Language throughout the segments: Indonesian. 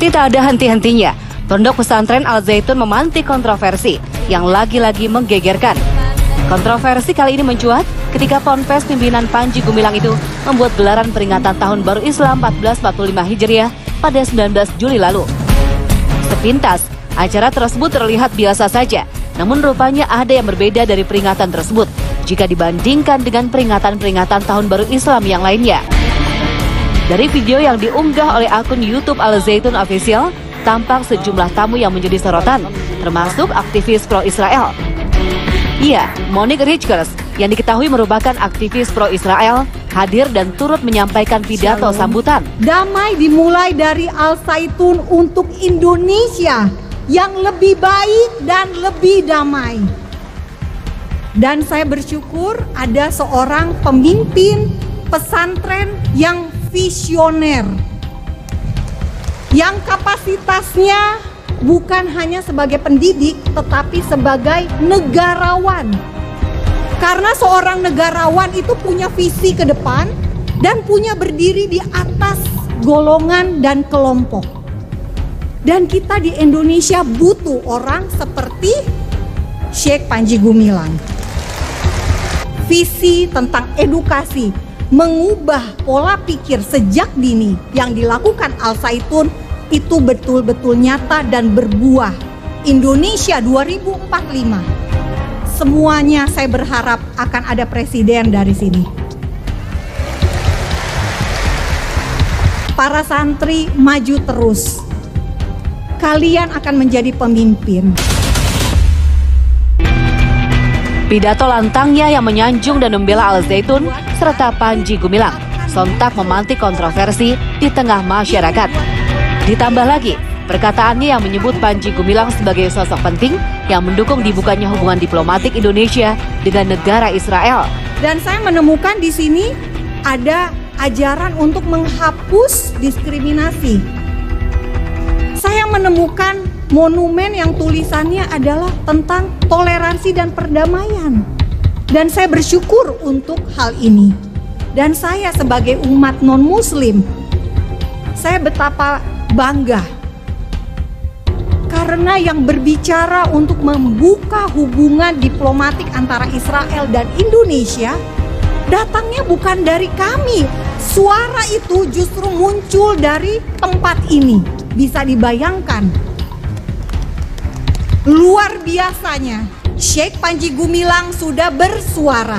Seperti tak ada henti-hentinya, Pondok Pesantren Al Zaitun memantik kontroversi yang lagi-lagi menggegerkan. Kontroversi kali ini mencuat ketika Ponpes pimpinan Panji Gumilang itu membuat gelaran peringatan Tahun Baru Islam 1445 Hijriah pada 19 Juli lalu. Sepintas, acara tersebut terlihat biasa saja, namun rupanya ada yang berbeda dari peringatan tersebut jika dibandingkan dengan peringatan-peringatan Tahun Baru Islam yang lainnya. Dari video yang diunggah oleh akun YouTube Al Zaitun Official, tampak sejumlah tamu yang menjadi sorotan, termasuk aktivis pro-Israel. Iya, Monique Richgers, yang diketahui merupakan aktivis pro-Israel, hadir dan turut menyampaikan pidato sambutan. Damai dimulai dari Al Zaitun untuk Indonesia yang lebih baik dan lebih damai. Dan saya bersyukur ada seorang pemimpin pesantren yang visioner, yang kapasitasnya bukan hanya sebagai pendidik tetapi sebagai negarawan. Karena seorang negarawan itu punya visi ke depan dan punya berdiri di atas golongan dan kelompok. Dan kita di Indonesia butuh orang seperti Syekh Panji Gumilang. Visi tentang edukasi, mengubah pola pikir sejak dini yang dilakukan Al Zaitun itu betul-betul nyata dan berbuah. Indonesia 2045. Semuanya saya berharap akan ada presiden dari sini. Para santri maju terus. Kalian akan menjadi pemimpin. Pidato lantangnya yang menyanjung dan membela Al Zaitun serta Panji Gumilang sontak memantik kontroversi di tengah masyarakat. Ditambah lagi, perkataannya yang menyebut Panji Gumilang sebagai sosok penting yang mendukung dibukanya hubungan diplomatik Indonesia dengan negara Israel. Dan saya menemukan di sini ada ajaran untuk menghapus diskriminasi. Saya menemukan monumen yang tulisannya adalah tentang toleransi dan perdamaian. Dan saya bersyukur untuk hal ini. Dan saya sebagai umat non-muslim, saya betapa bangga. Karena yang berbicara untuk membuka hubungan diplomatik antara Israel dan Indonesia, datangnya bukan dari kami. Suara itu justru muncul dari tempat ini. Bisa dibayangkan. Luar biasanya, Syekh Panji Gumilang sudah bersuara.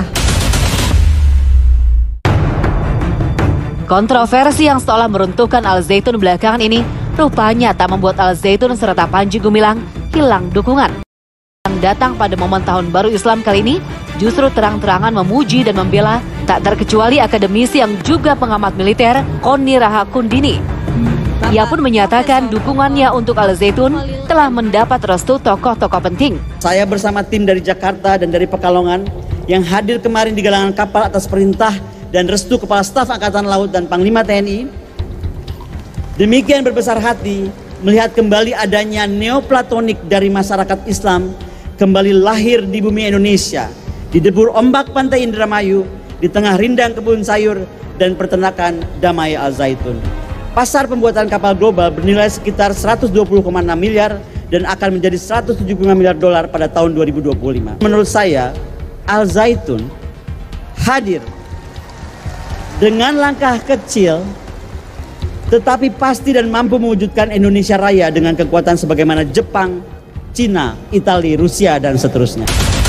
Kontroversi yang seolah meruntuhkan Al Zaitun belakangan ini rupanya tak membuat Al Zaitun serta Panji Gumilang hilang dukungan. Yang datang pada momen Tahun Baru Islam kali ini justru terang-terangan memuji dan membela, tak terkecuali akademisi yang juga pengamat militer, Koni Rahakundini. Ia pun menyatakan dukungannya untuk Al Zaitun telah mendapat restu tokoh-tokoh penting. Saya bersama tim dari Jakarta dan dari Pekalongan yang hadir kemarin di galangan kapal atas perintah dan restu Kepala Staf Angkatan Laut dan Panglima TNI. Demikian berbesar hati melihat kembali adanya neoplatonik dari masyarakat Islam kembali lahir di bumi Indonesia, di debur ombak pantai Indramayu, di tengah rindang kebun sayur dan peternakan damai Al Zaitun. Pasar pembuatan kapal global bernilai sekitar 120,6 miliar dan akan menjadi 175 miliar dolar pada tahun 2025. Menurut saya, Al Zaitun hadir dengan langkah kecil tetapi pasti dan mampu mewujudkan Indonesia Raya dengan kekuatan sebagaimana Jepang, Cina, Italia, Rusia, dan seterusnya.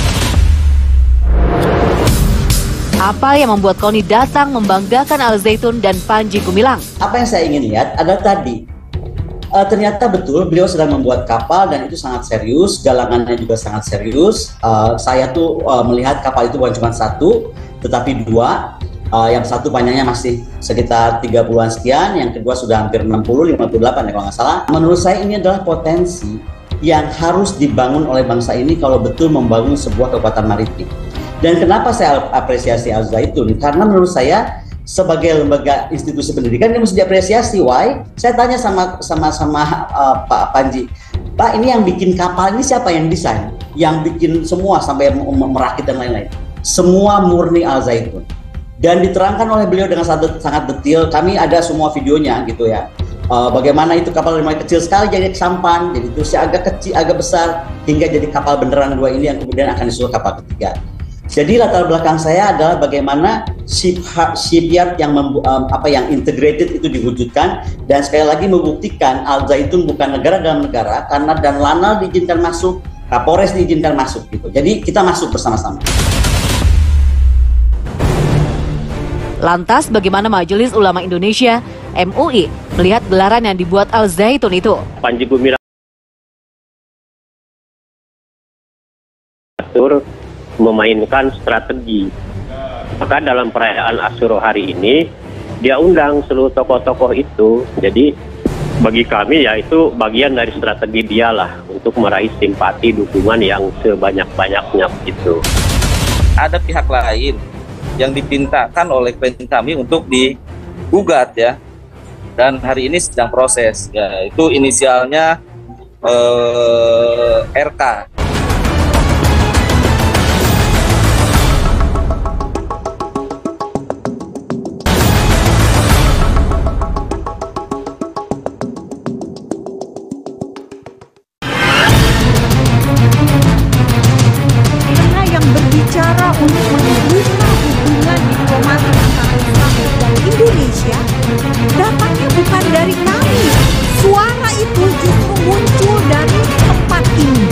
Apa yang membuat Koni datang membanggakan Al Zaitun dan Panji Gumilang? Apa yang saya ingin lihat adalah tadi, ternyata betul beliau sedang membuat kapal dan itu sangat serius, galangannya juga sangat serius. Saya tuh melihat kapal itu bukan cuma satu, tetapi dua. Yang satu panjangnya masih sekitar 30-an sekian, yang kedua sudah hampir 60, 58 ya kalau nggak salah. Menurut saya ini adalah potensi yang harus dibangun oleh bangsa ini kalau betul membangun sebuah kekuatan maritim. Dan kenapa saya apresiasi Al Zaitun? Karena menurut saya sebagai lembaga institusi pendidikan ini mesti diapresiasi. Why? Saya tanya sama Pak Panji, Pak, ini yang bikin kapal ini siapa yang desain? Yang bikin semua sampai merakit dan lain-lain. Semua murni Al Zaitun. Dan diterangkan oleh beliau dengan sangat detail. Kami ada semua videonya gitu ya. bagaimana itu kapal mulai kecil sekali jadi sampan, jadi terusnya agak kecil, agak besar, hingga jadi kapal beneran 2 ini yang kemudian akan disusul kapal ketiga. Jadi latar belakang saya adalah bagaimana shipyard yang yang integrated itu diwujudkan, dan sekali lagi membuktikan Al Zaitun bukan negara dalam negara karena dan Lanal diizinkan masuk, Kapolres diizinkan masuk gitu. Jadi kita masuk bersama-sama. Lantas bagaimana Majelis Ulama Indonesia MUI melihat gelaran yang dibuat Al Zaitun itu? Panji Gumilang memainkan strategi. Maka dalam perayaan Asyura hari ini dia undang seluruh tokoh-tokoh itu. Jadi bagi kami ya itu bagian dari strategi dialah untuk meraih simpati dukungan yang sebanyak-banyaknya itu. Ada pihak lain yang dipintakan oleh klien kami untuk digugat ya. Dan hari ini sedang proses ya, itu inisialnya RK. Berbicara untuk membuka hubungan diplomasi antara Israel dan Indonesia, datangnya bukan dari kami. Suara itu justru muncul dari tempat ini.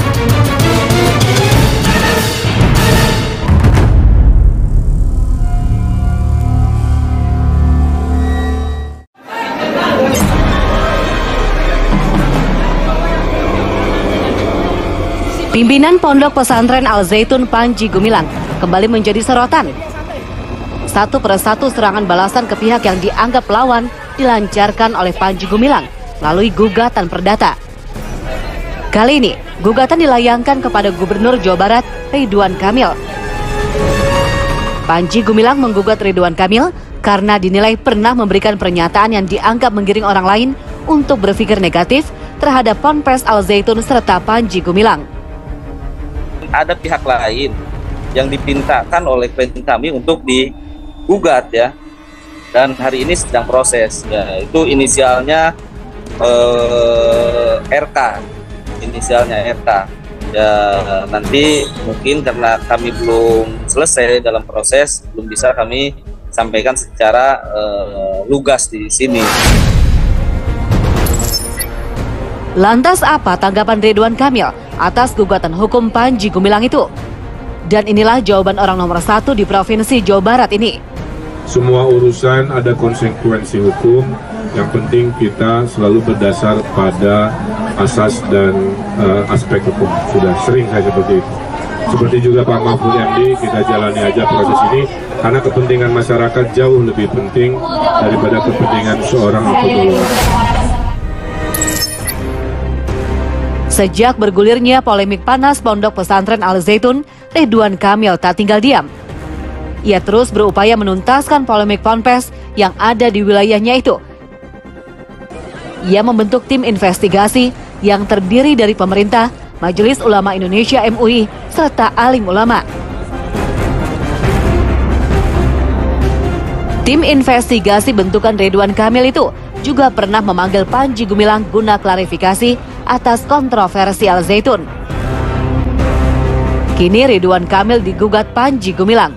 Pimpinan Pondok Pesantren Al Zaitun Panji Gumilang kembali menjadi sorotan. Satu persatu serangan balasan ke pihak yang dianggap lawan dilancarkan oleh Panji Gumilang melalui gugatan perdata. Kali ini, gugatan dilayangkan kepada Gubernur Jawa Barat Ridwan Kamil. Panji Gumilang menggugat Ridwan Kamil karena dinilai pernah memberikan pernyataan yang dianggap menggiring orang lain untuk berpikir negatif terhadap Ponpes Al Zaitun serta Panji Gumilang. Ada pihak lain yang dipintakan oleh klien kami untuk digugat ya, dan hari ini sedang proses ya, itu inisialnya RK, ya. Nanti mungkin karena kami belum selesai dalam proses, belum bisa kami sampaikan secara lugas di sini. Lantas apa tanggapan Ridwan Kamil atas gugatan hukum Panji Gumilang itu? Dan inilah jawaban orang nomor 1 di Provinsi Jawa Barat ini. Semua urusan ada konsekuensi hukum, yang penting kita selalu berdasar pada asas dan aspek hukum. Sudah sering saya seperti itu. Seperti juga Pak Mahfud MD, kita jalani aja proses ini, karena kepentingan masyarakat jauh lebih penting daripada kepentingan seorang atau golongan. Sejak bergulirnya polemik panas Pondok Pesantren Al Zaitun, Ridwan Kamil tak tinggal diam. Ia terus berupaya menuntaskan polemik ponpes yang ada di wilayahnya itu. Ia membentuk tim investigasi yang terdiri dari pemerintah, Majelis Ulama Indonesia MUI, serta alim ulama. Tim investigasi bentukan Ridwan Kamil itu juga pernah memanggil Panji Gumilang guna klarifikasi atas kontroversi Al Zaitun. Kini Ridwan Kamil digugat Panji Gumilang.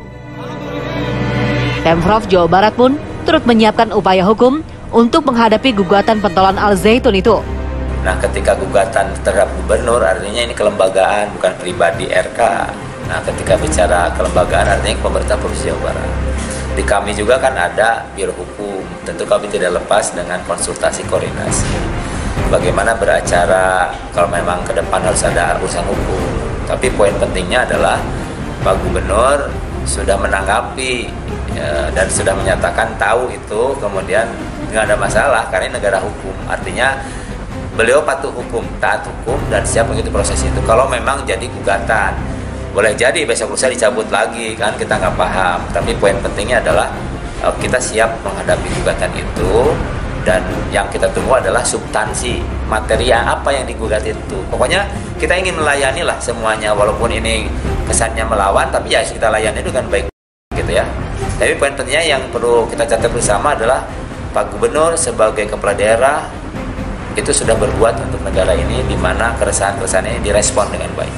Pemprov Jawa Barat pun turut menyiapkan upaya hukum untuk menghadapi gugatan pentolan Al Zaitun itu. Nah, ketika gugatan terhadap gubernur, artinya ini kelembagaan, bukan pribadi RK. Nah, ketika bicara kelembagaan, artinya pemerintah Provinsi Jawa Barat. Di kami juga kan ada Biro Hukum, tentu kami tidak lepas dengan konsultasi koordinasi. Bagaimana beracara kalau memang ke depan harus ada urusan hukum. Tapi poin pentingnya adalah Pak Gubernur sudah menanggapi dan sudah menyatakan tahu itu, kemudian nggak ada masalah karena ini negara hukum. Artinya beliau patuh hukum, taat hukum, dan siap mengikuti proses itu. Kalau memang jadi gugatan, boleh jadi besok lusa dicabut lagi, kan kita nggak paham. Tapi poin pentingnya adalah kita siap menghadapi gugatan itu, dan yang kita tunggu adalah substansi materi apa yang digugat itu. Pokoknya kita ingin melayani lah semuanya, walaupun ini kesannya melawan, tapi ya kita layani itu kan baik gitu ya. Tapi poin pentingnya yang perlu kita catat bersama adalah Pak Gubernur sebagai kepala daerah itu sudah berbuat untuk negara ini, di mana keresahan-keresahan ini direspon dengan baik.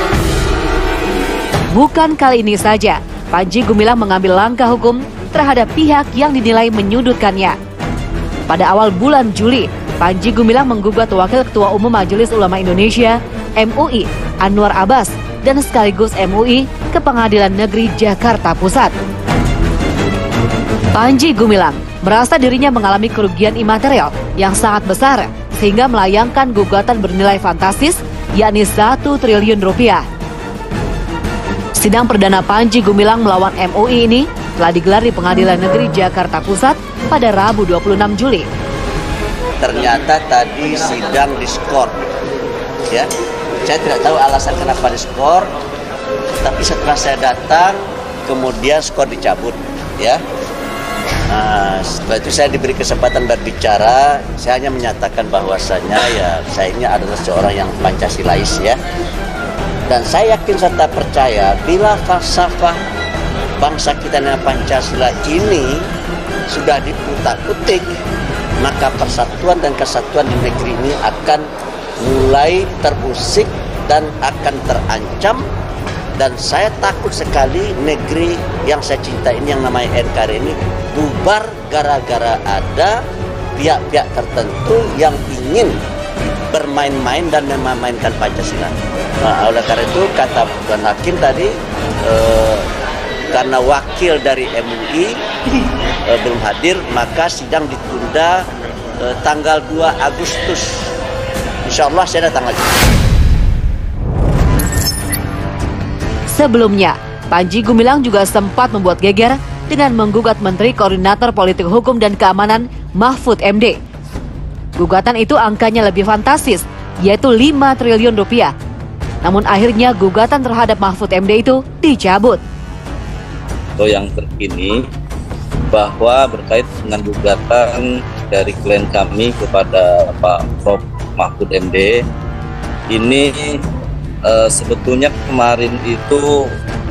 Bukan kali ini saja, Panji Gumilang mengambil langkah hukum terhadap pihak yang dinilai menyudutkannya. Pada awal bulan Juli, Panji Gumilang menggugat Wakil Ketua Umum Majelis Ulama Indonesia, MUI, Anwar Abbas, dan sekaligus MUI ke Pengadilan Negeri Jakarta Pusat. Panji Gumilang merasa dirinya mengalami kerugian imaterial yang sangat besar, sehingga melayangkan gugatan bernilai fantastis, yakni 1 triliun rupiah. Sidang perdana Panji Gumilang melawan MUI ini telah digelar di Pengadilan Negeri Jakarta Pusat pada Rabu 26 Juli. Ternyata tadi sidang diskor, ya. Saya tidak tahu alasan kenapa diskor, tapi setelah saya datang, kemudian skor dicabut, ya. Nah, setelah itu saya diberi kesempatan berbicara. Saya hanya menyatakan bahwasanya ya saya ini adalah seorang yang Pancasilais, ya. Dan saya yakin serta percaya bila falsafah bangsa kita dengan Pancasila ini sudah diputar-putik, maka persatuan dan kesatuan di negeri ini akan mulai terusik dan akan terancam. Dan saya takut sekali negeri yang saya cinta ini, yang namanya NKRI ini, bubar gara-gara ada pihak-pihak tertentu yang ingin bermain-main dan memainkan Pancasila. Nah, oleh karena itu kata Tuan Hakim tadi, karena wakil dari MUI belum hadir, maka sidang ditunda tanggal 2 Agustus. Insya Allah saya datang lagi. Sebelumnya, Panji Gumilang juga sempat membuat geger dengan menggugat Menteri Koordinator Politik Hukum dan Keamanan Mahfud MD. Gugatan itu angkanya lebih fantastis, yaitu 5 triliun rupiah. Namun akhirnya gugatan terhadap Mahfud MD itu dicabut. Yang terkini bahwa berkait dengan gugatan dari klien kami kepada Pak Prof. Mahfud MD, ini sebetulnya kemarin itu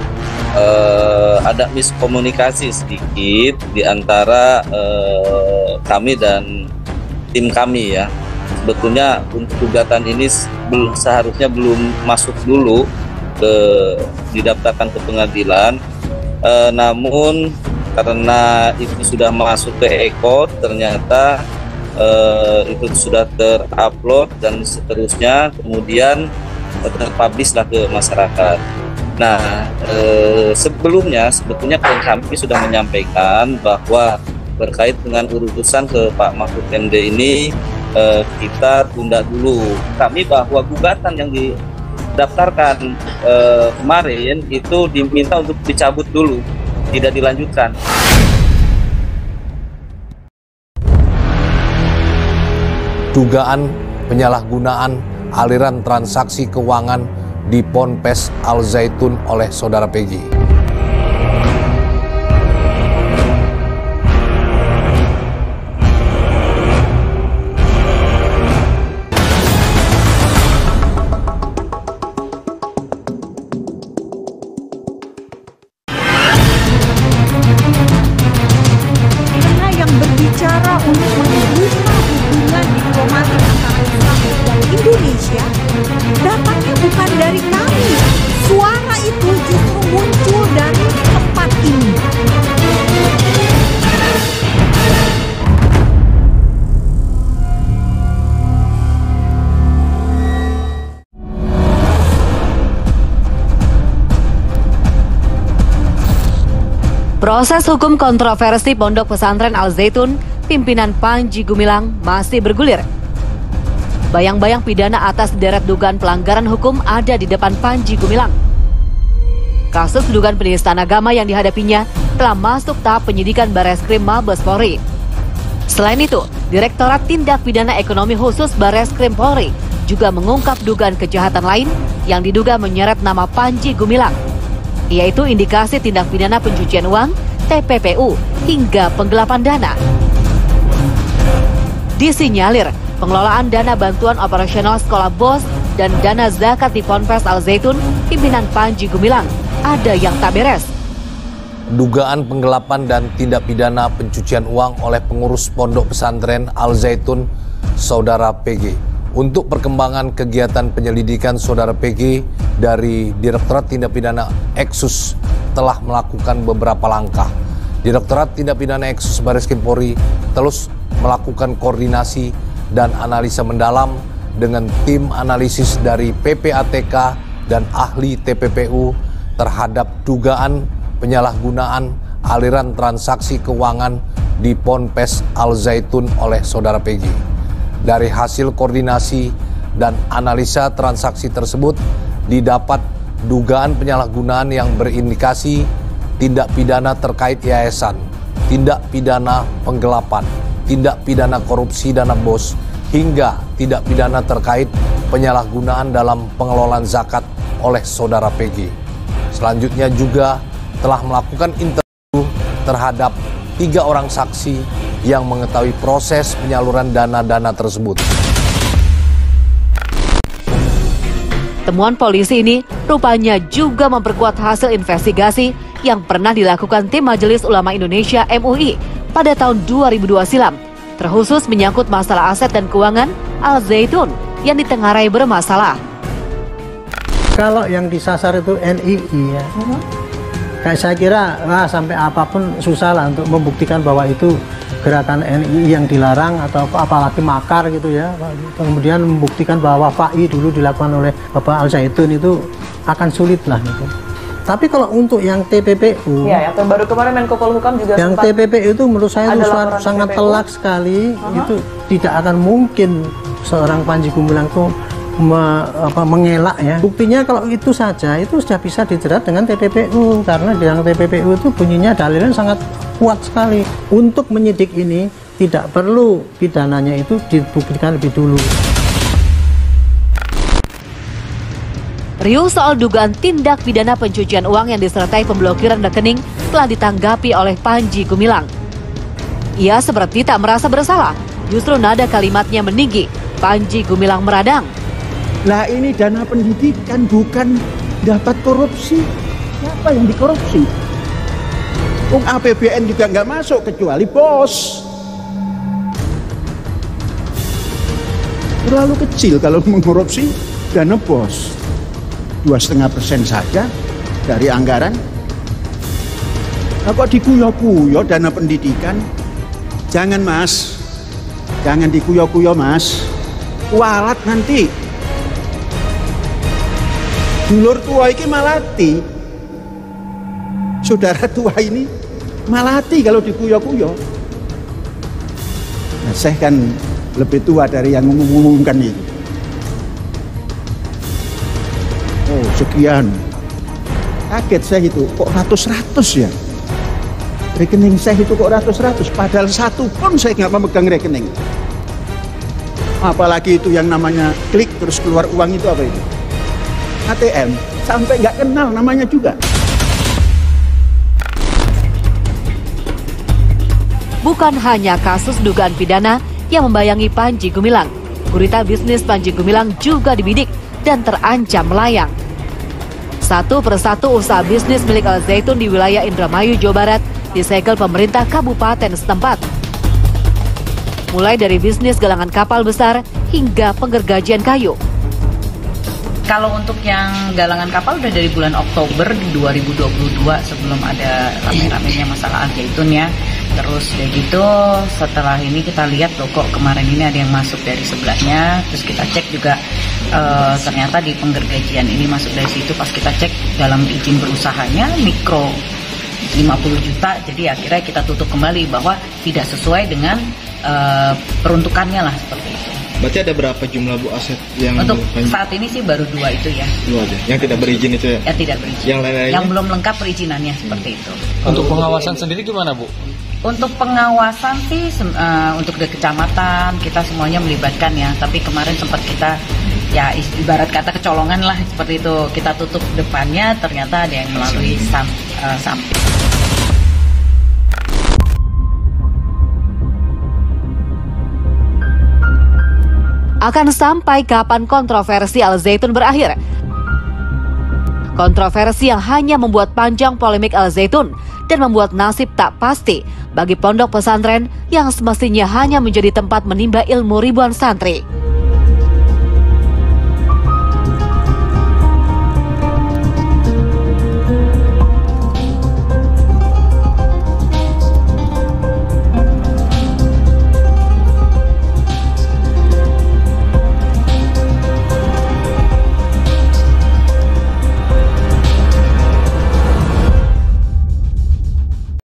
ada miskomunikasi sedikit di antara kami dan tim kami, ya. Sebetulnya untuk gugatan ini seharusnya belum masuk dulu didaftarkan ke pengadilan, namun karena itu sudah masuk ke ECO, ternyata itu sudah terupload dan seterusnya, kemudian terpublish lah ke masyarakat. Nah, sebetulnya kami sudah menyampaikan bahwa berkait dengan urusan ke Pak Mahfud MD ini kita tunda dulu. Kami bahwa gugatan yang didaftarkan kemarin itu diminta untuk dicabut dulu, tidak dilanjutkan. Dugaan penyalahgunaan aliran transaksi keuangan di Ponpes Al Zaitun oleh Saudara Peggy. Karena yang berbicara untuk membuka hubungan diplomatik antara Israel dan Indonesia, datangnya bukan dari kami. Suara itu justru muncul dari tempat ini. Proses hukum kontroversi Pondok Pesantren Al Zaitun pimpinan Panji Gumilang masih bergulir. Bayang-bayang pidana atas deret dugaan pelanggaran hukum ada di depan Panji Gumilang. Kasus dugaan penistaan agama yang dihadapinya telah masuk tahap penyidikan Bareskrim Mabes Polri. Selain itu, Direktorat Tindak Pidana Ekonomi Khusus Bareskrim Polri juga mengungkap dugaan kejahatan lain yang diduga menyeret nama Panji Gumilang, yaitu indikasi tindak pidana pencucian uang, TPPU, hingga penggelapan dana. Disinyalir, pengelolaan dana bantuan operasional sekolah BOS dan dana zakat di Ponpes Al Zaitun pimpinan Panji Gumilang ada yang tak beres. dugaan penggelapan dan tindak pidana pencucian uang oleh pengurus Pondok Pesantren Al Zaitun, Saudara PG. Untuk perkembangan kegiatan penyelidikan Saudara PG dari Direktorat Tindak Pidana Eksus telah melakukan beberapa langkah. Direktorat Tindak Pidana Eksus Bareskrim Polri terus melakukan koordinasi dan analisa mendalam dengan tim analisis dari PPATK dan ahli TPPU terhadap dugaan penyalahgunaan aliran transaksi keuangan di Ponpes Al Zaitun oleh Saudara PG. Dari hasil koordinasi dan analisa transaksi tersebut didapat dugaan penyalahgunaan yang berindikasi tindak pidana terkait yayasan, tindak pidana penggelapan, tindak pidana korupsi dana BOS, hingga tindak pidana terkait penyalahgunaan dalam pengelolaan zakat oleh Saudara PG. Selanjutnya juga telah melakukan interview terhadap 3 orang saksi yang mengetahui proses penyaluran dana-dana tersebut. Temuan polisi ini rupanya juga memperkuat hasil investigasi yang pernah dilakukan tim Majelis Ulama Indonesia MUI pada tahun 2002 silam, terkhusus menyangkut masalah aset dan keuangan Al Zaitun yang ditengarai bermasalah. Kalau yang disasar itu NII ya, kayak saya kira sampai apapun susah lah untuk membuktikan bahwa itu gerakan NII yang dilarang atau apalagi makar gitu ya. Kemudian membuktikan bahwa FAI dulu dilakukan oleh Bapak Al Zaitun itu akan sulit lah gitu. Tapi kalau untuk yang TPPU, ya, yang baru kemarin Menko Polhukam juga yang TPPU itu menurut saya itu sangat telak sekali. Itu tidak akan mungkin seorang Panji Gumilang itu mengelak ya. Buktinya kalau itu saja itu sudah bisa dijerat dengan TPPU, karena di dalam TPPU itu bunyinya dalilnya sangat kuat sekali. Untuk menyidik ini tidak perlu pidananya itu dibuktikan lebih dulu. Riuh soal dugaan tindak pidana pencucian uang yang disertai pemblokiran rekening telah ditanggapi oleh Panji Gumilang. Ia seperti tak merasa bersalah, justru nada kalimatnya meninggi. Panji Gumilang meradang. Lah ini dana pendidikan, bukan dapat korupsi. Siapa yang dikorupsi? APBN juga nggak masuk kecuali BOS. Terlalu kecil kalau mengkorupsi dana BOS. 2,5% saja dari anggaran. Nah, kok dikuyo-kuyo dana pendidikan? Jangan mas, jangan dikuyo-kuyo mas. Kualat nanti. Dulur tua ini malati. Saudara tua ini malati kalau dikuyo-kuyo. Nah, saya kan lebih tua dari yang mengumumkan itu. Oh sekian, kaget saya itu, kok ratus-ratus ya? Rekening saya itu kok ratus-ratus, padahal satu pun saya nggak memegang rekening. Apalagi itu yang namanya klik terus keluar uang itu apa itu? ATM, sampai nggak kenal namanya juga. Bukan hanya kasus dugaan pidana yang membayangi Panji Gumilang, gurita bisnis Panji Gumilang juga dibidik dan terancam melayang. Satu persatu usaha bisnis milik Al Zaitun di wilayah Indramayu, Jawa Barat disegel pemerintah kabupaten setempat. Mulai dari bisnis galangan kapal besar hingga penggergajian kayu. Kalau untuk yang galangan kapal udah dari bulan Oktober 2022 sebelum ada rame-ramenya masalah Al Zaitun ya. Terus udah gitu setelah ini kita lihat loh kok kemarin ini ada yang masuk dari sebelahnya. Terus kita cek juga ternyata di penggergajian ini masuk dari situ. Pas kita cek dalam izin berusahanya mikro 50 juta. Jadi akhirnya kita tutup kembali bahwa tidak sesuai dengan peruntukannya lah seperti itu. Berarti ada berapa jumlah Bu aset yang untuk saat ini sih baru 2 itu ya. 2 aja. Yang tidak berizin itu ya? Ya tidak berizin. Yang lain-lainnya? Yang belum lengkap perizinannya seperti itu. Untuk pengawasan sendiri gimana Bu? Untuk pengawasan sih untuk di kecamatan kita semuanya melibatkan ya. Tapi kemarin sempat kita ya ibarat kata kecolongan lah seperti itu. Kita tutup depannya ternyata ada yang melalui samping. Akan sampai kapan kontroversi Al Zaitun berakhir? Kontroversi yang hanya membuat panjang polemik Al Zaitun dan membuat nasib tak pasti bagi pondok pesantren yang semestinya hanya menjadi tempat menimba ilmu ribuan santri.